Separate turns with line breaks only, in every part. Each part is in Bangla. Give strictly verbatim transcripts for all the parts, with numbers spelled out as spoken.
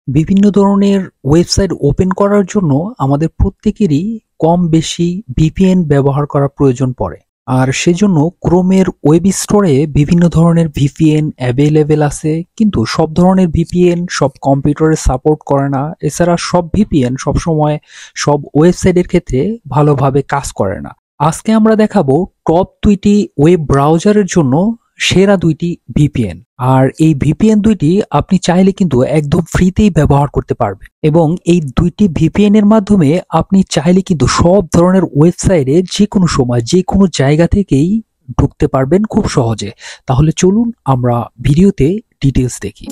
বিভিন্ন ধরনের ওয়েবসাইট ওপেন করার জন্য আমাদের প্রত্যেকেরই কম বেশি ভিপিএন ব্যবহার করা প্রয়োজন পড়ে। আর সেজন্য ক্রোমের ওয়েব স্টোরে বিভিন্ন ধরনের ভিপিএন অ্যাভেলেবেল আছে, কিন্তু সব ধরনের ভিপিএন সব কম্পিউটারে সাপোর্ট করে না। এছাড়া সব ভিপিএন সবসময় সব ওয়েবসাইটের ক্ষেত্রে ভালোভাবে কাজ করে না। আজকে আমরা দেখাবো টপ দুইটি ওয়েব ব্রাউজারের জন্য সেরা দুইটি ভিপিএন। আর এই ভিপিএন দুইটি আপনি চাইলে কিন্তু একদম ফ্রিতেই ব্যবহার করতে পারবেন, এবং এই দুইটি ভিপিএন এর মাধ্যমে আপনি চাইলে কিন্তু সব ধরনের ওয়েবসাইটে যে কোনো সময় যে কোনো জায়গা থেকেই ঢুকতে পারবেন খুব সহজে। তাহলে চলুন আমরা ভিডিওতে ডিটেলস দেখি।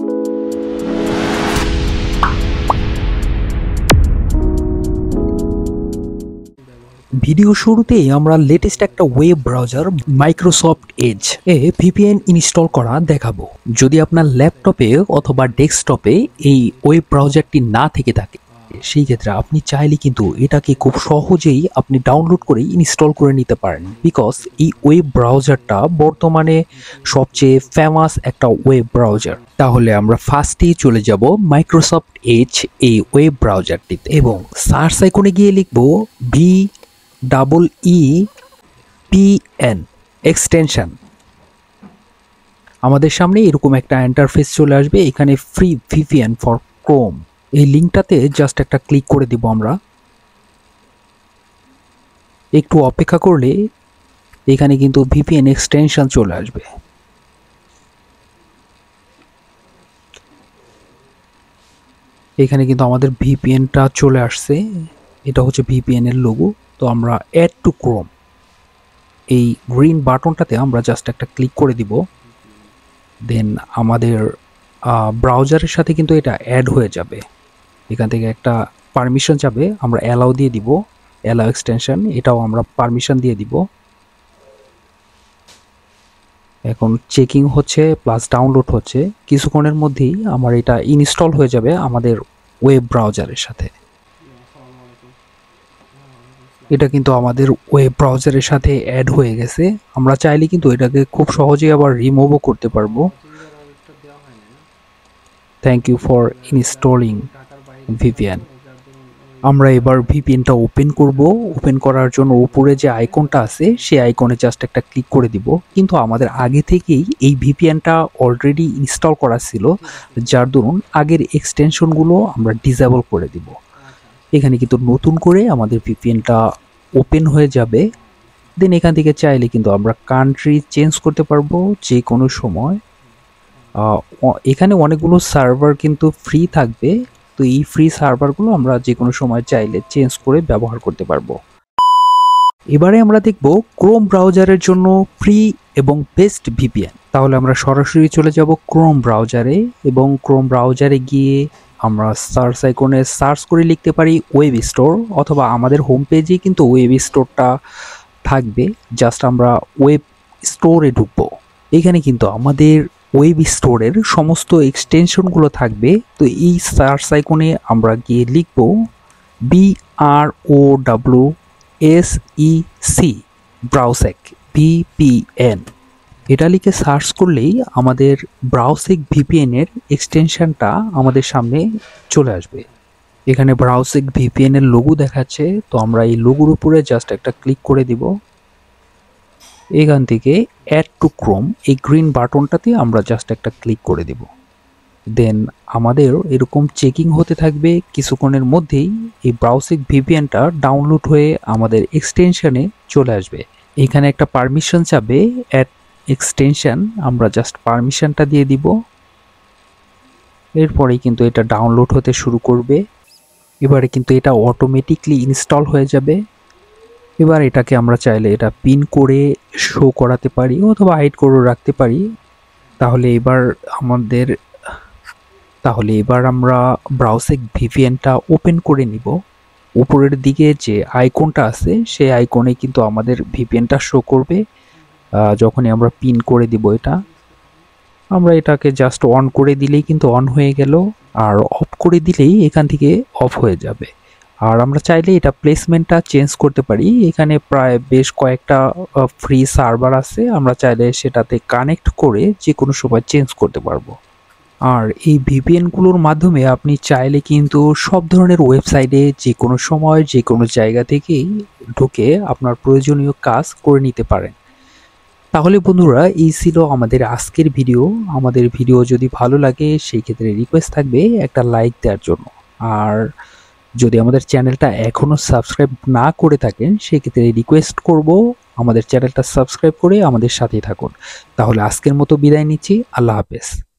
ভিডিও শুরুতেই আমরা লেটেস্ট একটা ওয়েব ব্রাউজার মাইক্রোসফট এজ এ ভিপিএন ইনস্টল করা দেখাবো। যদি আপনার ল্যাপটপে অথবা ডেস্কটপে এই ওয়েব ব্রাউজারটি না থেকে থাকে, সেই ক্ষেত্রে আপনি চাইলে কিন্তু এটাকে খুব সহজেই আপনি ডাউনলোড করে ইনস্টল করে নিতে পারেন, বিকজ এই ওয়েব ব্রাউজারটা বর্তমানে সবচেয়ে ফেমাস একটা ওয়েব ব্রাউজার। তাহলে আমরা ফার্স্টেই চলে যাব মাইক্রোসফট এজ এই ওয়েব ব্রাউজারটিতে, এবং সার্চ আইকনে গিয়ে লিখবো V double E P N extension. আমাদের সামনে এরকম একটা ইন্টারফেস চলে আসবে। এখানে ফ্রি ভিপিএন ফর ক্রোম, এই লিঙ্কটাতে জাস্ট একটা ক্লিক করে দিব। আমরা একটু অপেক্ষা করলে এখানে কিন্তু ভিপিএন এক্সটেনশন চলে আসবে। এখানে কিন্তু আমাদের ভিপিএনটা চলে আসছে। এটা হচ্ছে ভিপিএন এর লোগো। তো আমরা অ্যাড টু ক্রোম, এই গ্রিন বাটনটাতে আমরা জাস্ট একটা ক্লিক করে দিব। দেন আমাদের ব্রাউজারের সাথে কিন্তু এটা অ্যাড হয়ে যাবে। এখান থেকে একটা পারমিশন যাবে, আমরা অ্যালাউ দিয়ে দিব, অ্যালাউ এক্সটেনশন, এটাও আমরা পারমিশন দিয়ে দিব। এখন চেকিং হচ্ছে প্লাস ডাউনলোড হচ্ছে। কিছুক্ষণের মধ্যেই আমার এটা ইনস্টল হয়ে যাবে আমাদের ওয়েব ব্রাউজারের সাথে। এটা কিন্তু আমাদের ওয়েব ব্রাউজারের সাথে অ্যাড হয়ে গেছে। আমরা চাইলে কিন্তু এটাকে খুব সহজেই আবার রিমুভও করতে পারবো। Thank you for installing VPN. আমরা এবার ভিপিএনটা ওপেন করব। ওপেন করার জন্য উপরে যে আইকনটা আছে সেই আইকনে জাস্ট একটা ক্লিক করে দিব। কিন্তু আমাদের আগে থেকেই এই ভিপিএনটা অলরেডি ইনস্টল করা ছিল, যার দরুন আগের এক্সটেনশনগুলো আমরা ডিসেবল করে দিব। এখানে কিন্তু নতুন করে আমাদের ভিপিএনটা ওপেন হয়ে যাবে। দেন এখান থেকে চাইলে কিন্তু আমরা কান্ট্রি চেঞ্জ করতে পারবো যে কোনো সময়। এখানে অনেকগুলো সার্ভার কিন্তু ফ্রি থাকবে, তো এই ফ্রি সার্ভারগুলো আমরা যে কোনো সময় চাইলে চেঞ্জ করে ব্যবহার করতে পারবো। এবারে আমরা দেখব ক্রোম ব্রাউজারের জন্য ফ্রি এবং বেস্ট ভিপিএন। তাহলে আমরা সরাসরি চলে যাব ক্রোম ব্রাউজারে, এবং ক্রোম ব্রাউজারে গিয়ে আমরা সার্চ আইকনে সার্চ করে লিখতে পারি ওয়েব স্টোর, অথবা আমাদের হোম পেজে কিন্তু ওয়েব স্টোরটা থাকবে। জাস্ট আমরা ওয়েব স্টোরে ঢুকবো। এখানে কিন্তু আমাদের ওয়েব স্টোরের সমস্ত এক্সটেনশনগুলো থাকবে। তো এই সার্চ আইকনে আমরা গিয়ে লিখব B R O W S E C Browsec VPN. এটা লিখে সার্চ করলেই আমাদের ব্রাউসেক ভিপিএন এর এক্সটেনশনটা আমাদের সামনে চলে আসবে। এখানে ব্রাউসেক ভিপিএন এর লোগো দেখাচ্ছে, তো আমরা এই লোগোর উপরে জাস্ট একটা ক্লিক করে দিব। এখান থেকে অ্যাড টু ক্রোম এই গ্রিন বাটনটাতে আমরা জাস্ট একটা ক্লিক করে দিব। দেন আমাদের এরকম চেকিং হতে থাকবে। কিছুক্ষণের মধ্যেই এই ব্রাউসেক ভিপিএনটা ডাউনলোড হয়ে আমাদের এক্সটেনশনে চলে আসবে। এখানে একটা পারমিশন চাবে অ্যাড এক্সটেনশন, আমরা জাস্ট পারমিশনটা দিয়ে দিব। এরপরেই কিন্তু এটা ডাউনলোড হতে শুরু করবে। এবারে কিন্তু এটা অটোমেটিকলি ইনস্টল হয়ে যাবে। এবার এটাকে আমরা চাইলে এটা পিন করে শো করাতে পারি, অথবা হাইড করে রাখতে পারি। তাহলে এবার আমাদের তাহলে এবার আমরা ব্রাউসেক ভিপিএনটা ওপেন করে নিব। উপরের দিকে যে আইকনটা আছে সেই আইকনে কিন্তু আমাদের ভিপিএনটা শো করবে যখনই আমরা পিন করে দিব। এটা আমরা এটাকে জাস্ট অন করে দিলেই কিন্তু অন হয়ে গেল, আর অফ করে দিলেই এখান থেকে অফ হয়ে যাবে। আর আমরা চাইলে এটা প্লেসমেন্টটা চেঞ্জ করতে পারি। এখানে প্রায় বেশ কয়েকটা ফ্রি সার্ভার আছে, আমরা চাইলে সেটাতে কানেক্ট করে যে কোনো সময় চেঞ্জ করতে পারবো। আর এই ভিপিএন গুলোর মাধ্যমে আপনি চাইলে কিন্তু সব ধরনের ওয়েবসাইটে যে কোনো সময় যে কোনো জায়গা থেকেই ঢুকে আপনার প্রয়োজনীয় কাজ করে নিতে পারেন। তাহলে বন্ধুরা, এই ছিল আমাদের আজকের ভিডিও। আমাদের ভিডিও যদি ভালো লাগে সেই ক্ষেত্রে রিকোয়েস্ট থাকবে একটা লাইক দেওয়ার জন্য। আর যদি আমাদের চ্যানেলটা এখনো সাবস্ক্রাইব না করে থাকেন সেক্ষেত্রে রিকোয়েস্ট করব আমাদের চ্যানেলটা সাবস্ক্রাইব করে আমাদের সাথেই থাকুন। তাহলে আজকের মতো বিদায় নিচ্ছি। আল্লাহ হাফেজ।